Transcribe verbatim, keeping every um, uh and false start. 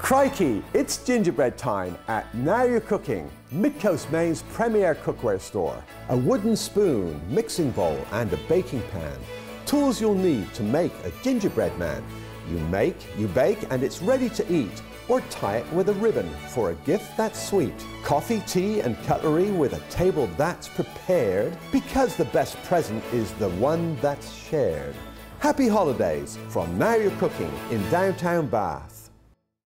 Crikey, it's gingerbread time at Now You're Cooking, Mid-Coast Maine's premier cookware store. A wooden spoon, mixing bowl and a baking pan. Tools you'll need to make a gingerbread man. You make, you bake and it's ready to eat. Or tie it with a ribbon for a gift that's sweet. Coffee, tea and cutlery with a table that's prepared, because the best present is the one that's shared. Happy holidays from Now You're Cooking in downtown Bath.